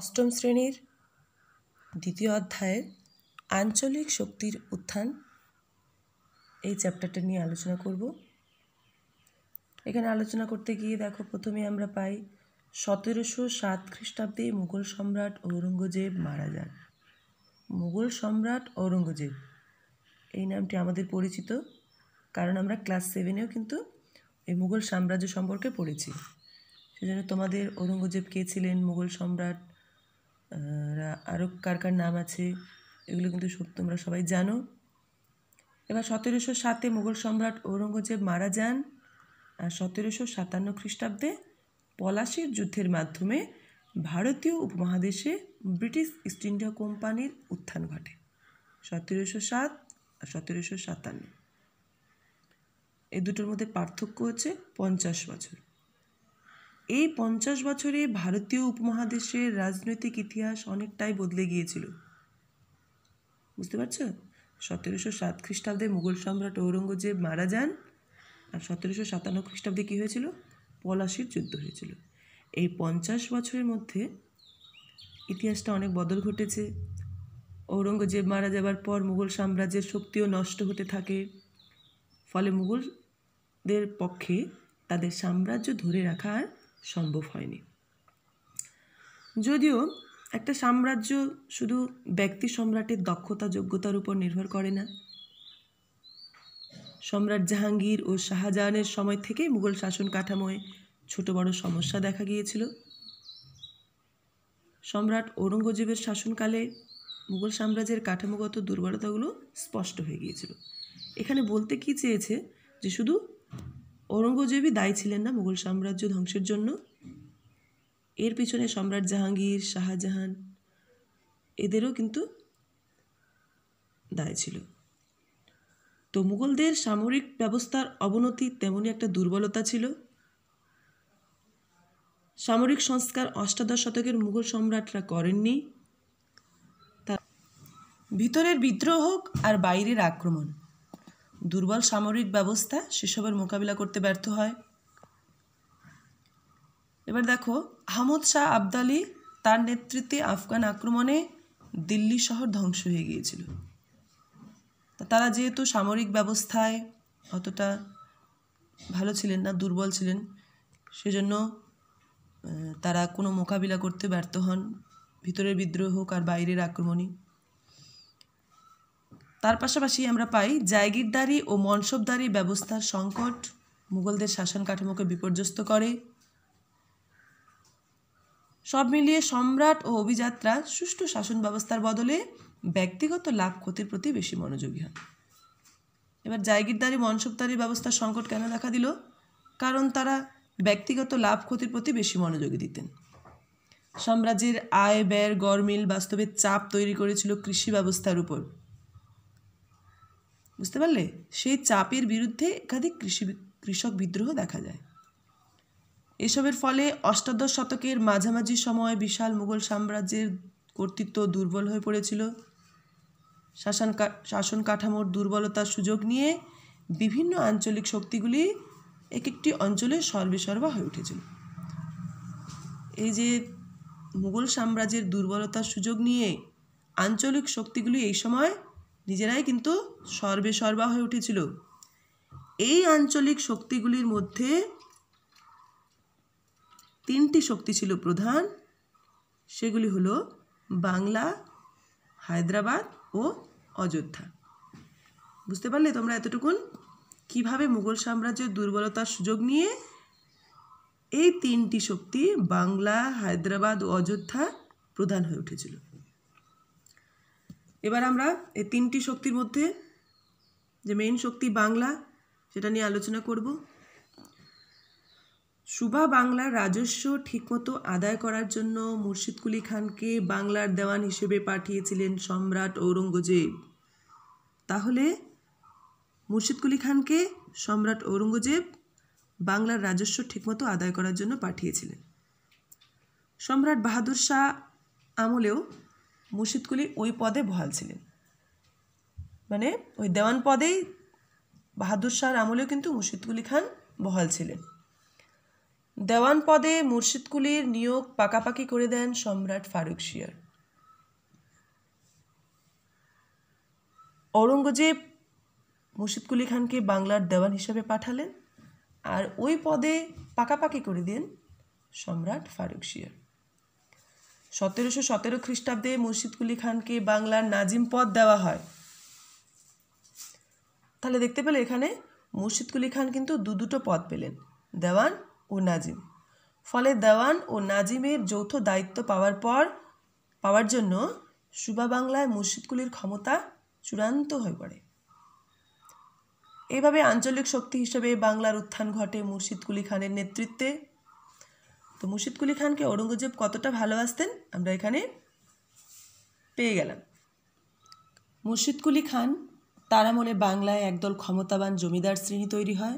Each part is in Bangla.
অষ্টম শ্রেণীর দ্বিতীয় অধ্যায়ের আঞ্চলিক শক্তির উত্থান এই চ্যাপ্টারটা নিয়ে আলোচনা করব। এখানে আলোচনা করতে গিয়ে দেখো প্রথমে আমরা পাই 1707 খ্রিস্টাব্দে মুঘল সম্রাট ঔরঙ্গজেব মারা যান। মুঘল সম্রাট ঔরঙ্গজেব এই নামটি আমাদের পরিচিত, কারণ আমরা ক্লাস 7-এও কিন্তু এই মুঘল সাম্রাজ্য সম্পর্কে পড়েছি। সেজন্য তোমাদের ঔরঙ্গজেব কে ছিলেন, মুঘল সম্রাট আরও কার কার নাম আছে এগুলো কিন্তু তোমরা সবাই জানো। এবার 1707-এ মুঘল সম্রাট ঔরঙ্গজেব মারা যান, আর 1757 খ্রিস্টাব্দে পলাশির যুদ্ধের মাধ্যমে ভারতীয় উপমহাদেশে ব্রিটিশ ইস্ট ইন্ডিয়া কোম্পানির উত্থান ঘটে। 1707 আর 1757 এই দুটোর মধ্যে পার্থক্য হচ্ছে 50 বছর। এই 50 বছরে ভারতীয় উপমহাদেশের রাজনৈতিক ইতিহাস অনেকটাই বদলে গিয়েছিল, বুঝতে পারছো? 1707 খ্রিস্টাব্দে মুঘল সম্রাট ঔরঙ্গজেব মারা যান, আর 1757 খ্রিস্টাব্দে কী হয়েছিল? পলাশির যুদ্ধ হয়েছিল। এই 50 বছরের মধ্যে ইতিহাসটা অনেক বদল ঘটেছে। ঔরঙ্গজেব মারা যাবার পর মুঘল সাম্রাজ্যের শক্তিও নষ্ট হতে থাকে, ফলে মুঘলদের পক্ষে তাদের সাম্রাজ্য ধরে রাখা আর সম্ভব হয়নি। যদিও একটা সাম্রাজ্য শুধু ব্যক্তি সম্রাটের দক্ষতা যোগ্যতার উপর নির্ভর করে না। সম্রাট জাহাঙ্গীর ও শাহজাহানের সময় থেকেই মুঘল শাসন কাঠামোয় ছোট বড় সমস্যা দেখা গিয়েছিল। সম্রাট ঔরঙ্গজেবের শাসনকালে মুঘল সাম্রাজ্যের কাঠামোগত দুর্বলতাগুলো স্পষ্ট হয়ে গিয়েছিল। এখানে বলতে কি চেয়েছে যে শুধু ঔরঙ্গজেবই দায়ী ছিলেন না মুঘল সাম্রাজ্য ধ্বংসের জন্য, এর পিছনে সম্রাট জাহাঙ্গীর, শাহজাহান এদেরও কিন্তু দায় ছিল। তো মুঘলদের সামরিক ব্যবস্থার অবনতি তেমনই একটা দুর্বলতা ছিল। সামরিক সংস্কার অষ্টাদশ শতকের মুঘল সম্রাটরা করেননি। তার ভিতরের বিদ্রোহ হোক আর বাইরের আক্রমণ, দুর্বল সামরিক ব্যবস্থা সেসবের মোকাবিলা করতে ব্যর্থ হয়। এবার দেখো, আহমদ শাহ আবদালি তার নেতৃত্বে আফগান আক্রমণে দিল্লি শহর ধ্বংস হয়ে গিয়েছিল। তারা যেহেতু সামরিক ব্যবস্থায় অতটা ভালো ছিলেন না, দুর্বল ছিলেন, সেজন্য তারা কোনো মোকাবিলা করতে ব্যর্থ হন, ভিতরের বিদ্রোহ হোক আর বাইরের আক্রমণই। তার পাশাপাশি আমরা পাই জায়গিরদারি ও মনসবদারি ব্যবস্থার সংকট মুঘলদের শাসন কাঠামোকে বিপর্যস্ত করে। সব মিলিয়ে সম্রাট ও অভিজাতরা সুষ্ঠু শাসন ব্যবস্থার বদলে ব্যক্তিগত লাভ ক্ষতির প্রতি বেশি মনোযোগী হন। এবার জায়গিরদারি মনসবদারি ব্যবস্থার সংকট কেন দেখা দিল? কারণ তারা ব্যক্তিগত লাভ ক্ষতির প্রতি বেশি মনোযোগী দিতেন। সাম্রাজ্যের আয় ব্যয়ের গরমিল বাস্তবে চাপ তৈরি করেছিল কৃষি ব্যবস্থার উপর, বুঝতে পারলে? সেই চাপের বিরুদ্ধে একাধিক কৃষক বিদ্রোহ দেখা যায়। এসবের ফলে অষ্টাদশ শতকের মাঝামাঝি সময় বিশাল মুঘল সাম্রাজ্যের কর্তৃত্ব দুর্বল হয়ে পড়েছিল। শাসন কাঠামোর দুর্বলতার সুযোগ নিয়ে বিভিন্ন আঞ্চলিক শক্তিগুলি এক একটি অঞ্চলে সর্বেসর্বা হয়ে উঠেছিল। এই যে মুঘল সাম্রাজ্যের দুর্বলতার সুযোগ নিয়ে আঞ্চলিক শক্তিগুলি এই সময় নিজেরাই কিন্তু সর্বেসর্বা হয়ে উঠেছিল। এই আঞ্চলিক শক্তিগুলির মধ্যে 3টি শক্তি ছিল প্রধান, সেগুলি হলো বাংলা, হায়দ্রাবাদ ও অযোধ্যা। বুঝতে পারলে তোমরা এতটুকুন কিভাবে মুঘল সাম্রাজ্যের দুর্বলতার সুযোগ নিয়ে এই 3টি শক্তি বাংলা, হায়দ্রাবাদ ও অযোধ্যা প্রধান হয়ে উঠেছিল। এবার আমরা এই 3টি শক্তির মধ্যে যে মেইন শক্তি বাংলা, সেটা নিয়ে আলোচনা করব। সুবা বাংলার রাজস্ব ঠিকমতো আদায় করার জন্য মুর্শিদ কুলি খানকে বাংলার দেওয়ান হিসেবে পাঠিয়েছিলেন সম্রাট ঔরঙ্গজেব। তাহলে মুর্শিদ কুলি খানকে সম্রাট ঔরঙ্গজেব বাংলার রাজস্ব ঠিকমতো আদায় করার জন্য পাঠিয়েছিলেন। সম্রাট বাহাদুর শাহ আমলেও মুর্শিদ কুলি ওই পদে বহাল ছিলেন, মানে ওই দেওয়ান পদেই বাহাদুর শাহর আমলেও কিন্তু মুর্শিদ কুলি খান বহাল ছিলেন। দেওয়ান পদে মুর্শিদকুলির নিয়োগ পাকাপাকি করে দেন সম্রাট ফারুকশিয়ার। ঔরঙ্গজেব মুর্শিদকুলি খানকে বাংলার দেওয়ান হিসেবে পাঠালেন, আর ওই পদে পাকাপাকি করে দেন সম্রাট ফারুকশিয়ার। 1717 খ্রিস্টাব্দে মুর্শিদকুলি খানকে বাংলার নাজিম পদ দেওয়া হয়। তাহলে দেখতে পেলে এখানে মুর্শিদকুলি খান কিন্তু দুটো পদ পেলেন, দেওয়ান ও নাজিম। ফলে দেওয়ান ও নাজিমের যৌথ দায়িত্ব পাওয়ার জন্য সুবা বাংলায় মুর্শিদকুলির ক্ষমতা চূড়ান্ত হয়ে পড়ে। এইভাবে আঞ্চলিক শক্তি হিসেবে বাংলার উত্থান ঘটে মুর্শিদকুলি খানের নেতৃত্বে। তো মুর্শিদকুলি খানকে ঔরঙ্গজেব কতটা ভালোবাসতেন আমরা এখানে পেয়ে গেলাম। মুর্শিদকুলি খান তার আমলে বাংলায় একদল ক্ষমতাবান জমিদার শ্রেণী তৈরি হয়।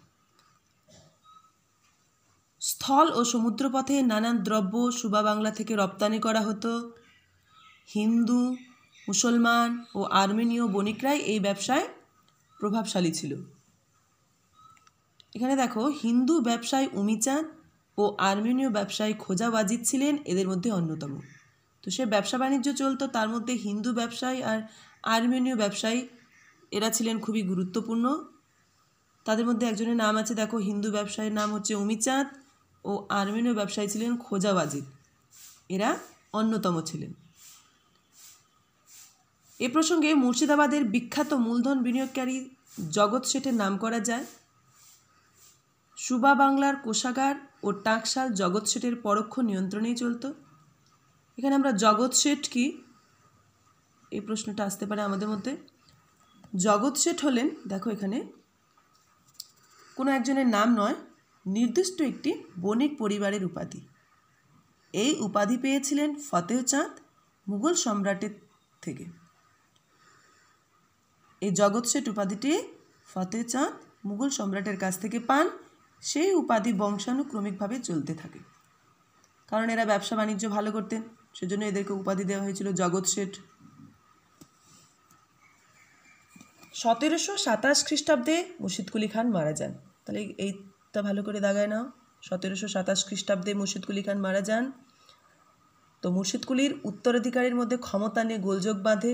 স্থল ও সমুদ্রপথে নানান দ্রব্য সুবা বাংলা থেকে রপ্তানি করা হতো। হিন্দু, মুসলমান ও আর্মেনীয় বণিকরাই এই ব্যবসায় প্রভাবশালী ছিল। এখানে দেখো, হিন্দু ব্যবসায়ী উমিচাঁদ ও আর্মেনীয় ব্যবসায়ী খোজা ওয়াজিদ ছিলেন এদের মধ্যে অন্যতম। তো সে ব্যবসা বাণিজ্য চলতো, তার মধ্যে হিন্দু ব্যবসায়ী আর আর্মেনীয় ব্যবসায়ী এরা ছিলেন খুবই গুরুত্বপূর্ণ। তাদের মধ্যে একজনের নাম আছে, দেখো, হিন্দু ব্যবসায়ীর নাম হচ্ছে উমিচাঁদ ও আর্মেনীয় ব্যবসায়ী ছিলেন খোজা ওয়াজিদ, এরা অন্যতম ছিলেন। এ প্রসঙ্গে মুর্শিদাবাদের বিখ্যাত মূলধন বিনিয়োগকারী জগৎ শেঠের নাম করা যায়। সুবা বাংলার কোষাগার ও টাকশাল জগৎ শেঠের পরোক্ষ নিয়ন্ত্রণেই চলত। এখানে আমরা জগৎ শেঠ কি, এই প্রশ্নটা আসতে পারে আমাদের মধ্যে। জগৎ শেঠ হলেন, দেখো এখানে কোনো একজনের নাম নয়, নির্দিষ্ট একটি বণিক পরিবারের উপাধি। এই উপাধি পেয়েছিলেন ফতেহ চাঁদ মুঘল সম্রাটের থেকে। এই জগৎ শেঠ উপাধিটি ফতেহ চাঁদ মুঘল সম্রাটের কাছ থেকে পান। সেই উপাধি বংশানুক্রমিকভাবে চলতে থাকে, কারণ এরা ব্যবসা বাণিজ্য ভালো করতেন, সেজন্য এদেরকে উপাধি দেওয়া হয়েছিল জগৎ শেঠ। 1727 খ্রিস্টাব্দে মুর্শিদকুলি খান মারা যান। তাহলে এইটা ভালো করে দাগায় নাও, 1727 খ্রিস্টাব্দে মুর্শিদকুলি খান মারা যান। তো মুর্শিদকুলির উত্তরাধিকারীর মধ্যে ক্ষমতা নিয়ে গোলযোগ বাঁধে।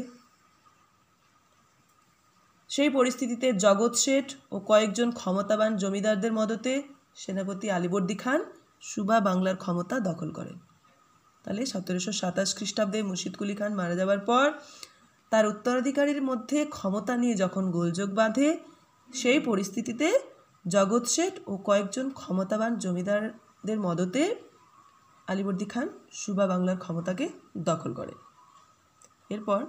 সেই পরিস্থিতিতে জগৎ শেঠ ও কয়েকজন ক্ষমতাবান জমিদারদের মদতে সেনাপতি আলীবর্দী খান সুবা বাংলার ক্ষমতা দখল করেন। তাহলে 1727 খ্রিস্টাব্দে মুর্শিদকুলি খান মারা যাওয়ার পর তার উত্তরাধিকারীর মধ্যে ক্ষমতা নিয়ে যখন গোলযোগ বাঁধে, সেই পরিস্থিতিতে জগৎ শেঠ ও কয়েকজন ক্ষমতাবান জমিদারদের মদতে আলীবর্দী খান সুবা বাংলার ক্ষমতাকে দখল করে। এরপর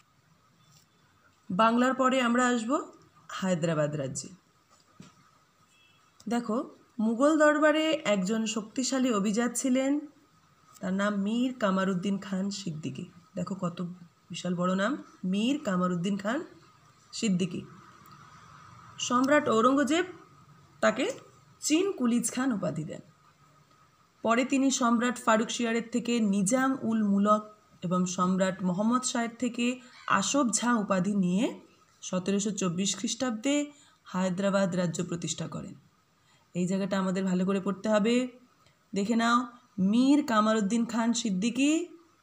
বাংলার পরে আমরা আসব হায়দ্রাবাদ রাজ্যে। দেখো, মুঘল দরবারে একজন শক্তিশালী অভিজাত ছিলেন, তার নাম মীর কামারউদ্দিন খান সিদ্দিকী। দেখো কত বিশাল বড় নাম, মীর কামারউদ্দিন খান সিদ্দিকী। সম্রাট ঔরঙ্গজেব তাকে চীন কুলিজ খান উপাধি দেন। পরে তিনি সম্রাট ফারুকশিয়ারের থেকে নিজাম উল মুলক এবং সম্রাট মোহাম্মদ শাহের থেকে আসফ ঝা উপাধি নিয়ে 1724 খ্রিস্টাব্দে হায়দ্রাবাদ রাজ্য প্রতিষ্ঠা করেন। এই জায়গাটা আমাদের ভালো করে পড়তে হবে, দেখে নাও। মীর কামারউদ্দিন খান সিদ্দিকী,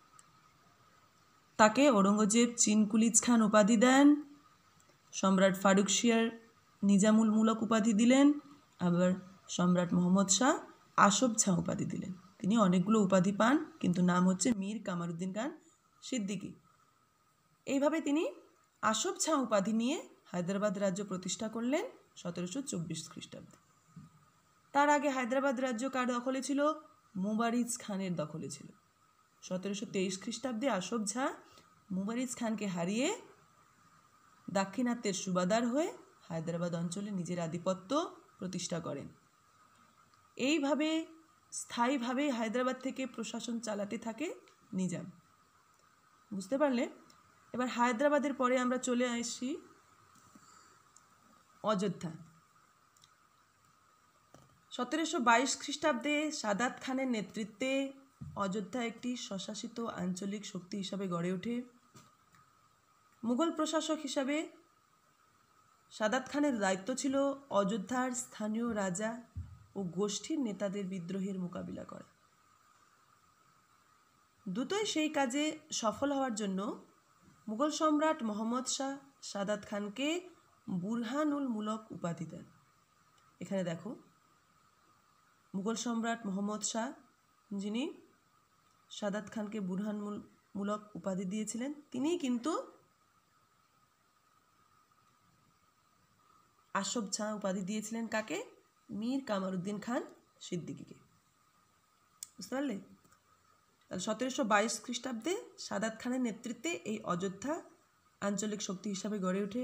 তাকে ঔরঙ্গজেব চীন কুলিজ খান উপাধি দেন। সম্রাট ফারুকশিয়ার নিজামুল মুলক উপাধি দিলেন, আবার সম্রাট মোহাম্মদ শাহ আসফ ঝা উপাধি দিলেন। তিনি অনেকগুলো উপাধি পান, কিন্তু নাম হচ্ছে মীর কামারউদ্দিন খান সিদ্দিকী। এইভাবে তিনি আসফ ঝা উপাধি নিয়ে হায়দ্রাবাদ রাজ্য প্রতিষ্ঠা করলেন 1724 খ্রিস্টাব্দে। তার আগে হায়দ্রাবাদ রাজ্য কার দখলে ছিল? মুবারিজ খানের দখলে ছিল। 1723 খ্রিস্টাব্দে আসফ ঝা মুবারিজ খানকে হারিয়ে দাক্ষিণাত্যের সুবাদার হয়ে হায়দ্রাবাদ অঞ্চলে নিজের আধিপত্য প্রতিষ্ঠা করেন। এইভাবে স্থায়ীভাবে হায়দ্রাবাদ থেকে প্রশাসন চালাতে থাকে নিজাম। বুঝতে পারলে? এবার হায়দ্রাবাদের পরে আমরা চলে আসি অযোধ্যা। 1722 খ্রিস্টাব্দে সাদাত খানের নেতৃত্বে অযোধ্যা একটি স্বশাসিত আঞ্চলিক শক্তি হিসাবে গড়ে ওঠে। মুঘল প্রশাসক হিসাবে সাদাত খানের দায়িত্ব ছিল অযোধ্যার স্থানীয় রাজা ও ও গোষ্ঠীর নেতাদের বিদ্রোহের মোকাবিলা করে। দ্রুতই সেই কাজে সফল হওয়ার জন্য মুঘল সম্রাট মোহাম্মদ শাহ সাদাত খানকে বুরহানুল মুলক উপাধি দেন। এখানে দেখো, মুঘল সম্রাট মোহাম্মদ শাহ যিনি সাদাত খানকে বুরহানুল মুলক উপাধি দিয়েছিলেন, তিনিই কিন্তু আসফ জাহ উপাধি দিয়েছিলেন কাকে? মীর কামারউদ্দিন খান সিদ্দিকীকে। বুঝতে পারলে? তাহলে 1722 খ্রিস্টাব্দে সাদাত খানের নেতৃত্বে এই অযোধ্যা আঞ্চলিক শক্তি হিসাবে গড়ে ওঠে।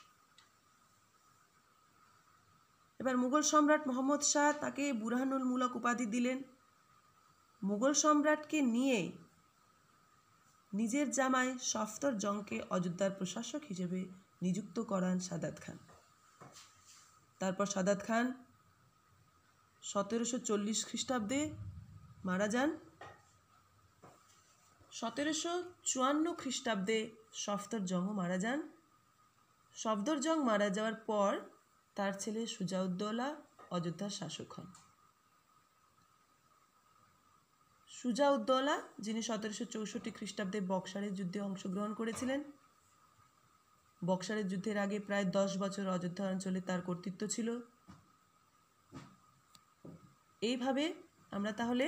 এবার মুঘল সম্রাট মোহাম্মদ শাহ তাকে বুরহানুল মুলক উপাধি দিলেন। মুঘল সম্রাটকে নিয়ে নিজের জামাই সফদরজংকে অযোধ্যার প্রশাসক হিসেবে নিযুক্ত করান সাদাত খান। তারপর সাদাত খান 1740 খ্রিস্টাব্দে মারা যান। 1754 খ্রিস্টাব্দে সফদরজংও মারা যান। সফদরজং মারা যাওয়ার পর তার ছেলে সুজাউদ্দৌলা অযোধ্যার শাসক হন। সুজাউদ্দৌলা যিনি 1764 খ্রিস্টাব্দে বক্সারের যুদ্ধে অংশগ্রহণ করেছিলেন। বক্সারের যুদ্ধের আগে প্রায় 10 বছর অযোধ্যা অঞ্চলে তার কর্তৃত্ব ছিল। এইভাবে আমরা তাহলে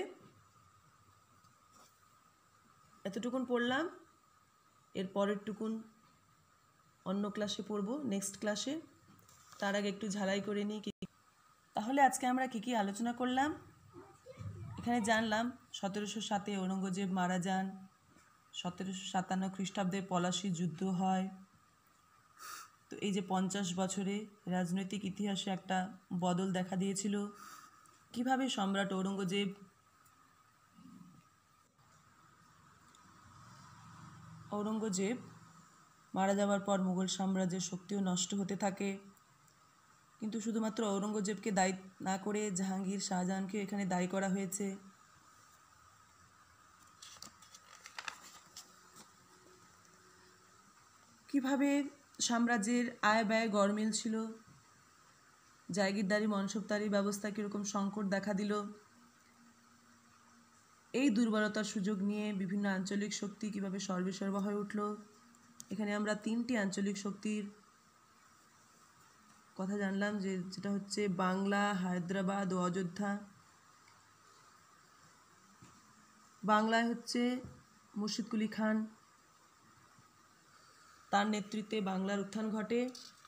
এতটুকুন পড়লাম। এর পরেরটুকুন অন্য ক্লাসে পড়ব, নেক্সট ক্লাসে। তার আগে একটু ঝালাই করে নিই। তাহলে আজকে আমরা কি কি আলোচনা করলাম? এখানে জানলাম 1707-এ ঔরঙ্গজেব মারা যান। 1757 খ্রিস্টাব্দে পলাশী যুদ্ধ হয়। তো এই যে 50 বছরে রাজনৈতিক ইতিহাসে একটা বদল দেখা দিয়েছিল। কিভাবে সম্রাট ঔরঙ্গজেব মারা যাওয়ার পর মুঘল সাম্রাজ্যের শক্তিও নষ্ট হতে থাকে। কিন্তু শুধুমাত্র ঔরঙ্গজেবকে দায়ী না করে জাহাঙ্গীর, শাহজাহানকে এখানে দায়ী করা হয়েছে। কিভাবে সাম্রাজ্যের আয় ব্যয় গড়মিল ছিল, জায়গিরদারি মনসবদারি ব্যবস্থা কীরকম সংকট দেখা দিল। এই দুর্বলতার সুযোগ নিয়ে বিভিন্ন আঞ্চলিক শক্তি কিভাবে সর্বেসর্বা হয়ে উঠল। এখানে আমরা 3টি আঞ্চলিক শক্তির কথা জানলাম, যেটা হচ্ছে বাংলা, হায়দ্রাবাদ ও অযোধ্যা। বাংলায় হচ্ছে মুর্শিদ কুলি খান, তার নেতৃত্বে বাংলার উত্থান ঘটে।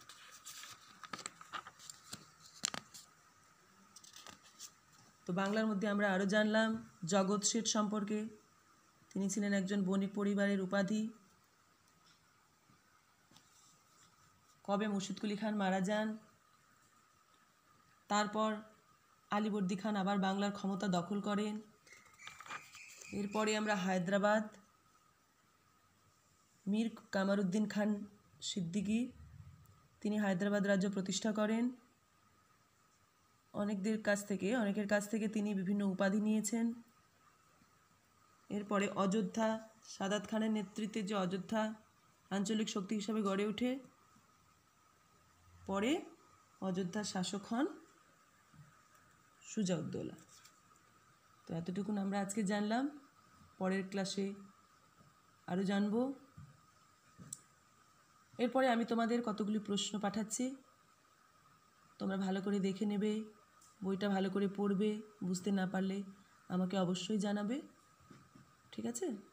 তো বাংলার মধ্যে আমরা আরও জানলাম জগৎ শেঠ সম্পর্কে। তিনি ছিলেন একজন বণিক পরিবারের উপাধি। কবে মুর্শিদ কুলি খান মারা যান। তারপর আলীবর্দী খান আবার বাংলার ক্ষমতা দখল করেন। এরপরে আমরা হায়দ্রাবাদ, মীর কামারউদ্দিন খান সিদ্দিকী, তিনি হায়দ্রাবাদ রাজ্য প্রতিষ্ঠা করেন। অনেকের কাছ থেকে তিনি বিভিন্ন উপাধি নিয়েছেন। এরপরে অযোধ্যা, সাদাত খানের নেতৃত্বে যে অযোধ্যা আঞ্চলিক শক্তি হিসাবে গড়ে ওঠে। পরে অযোধ্যার শাসক হন সুজাউদ্দৌলা। তো এতটুকুন আমরা আজকে জানলাম। পরের ক্লাসে আরও জানব। এরপরে আমি তোমাদের কতগুলি প্রশ্ন পাঠাচ্ছি, তোমরা ভালো করে দেখে নেবে, বইটা ভালো করে পড়বে। বুঝতে না পারলে আমাকে অবশ্যই জানাবে, ঠিক আছে?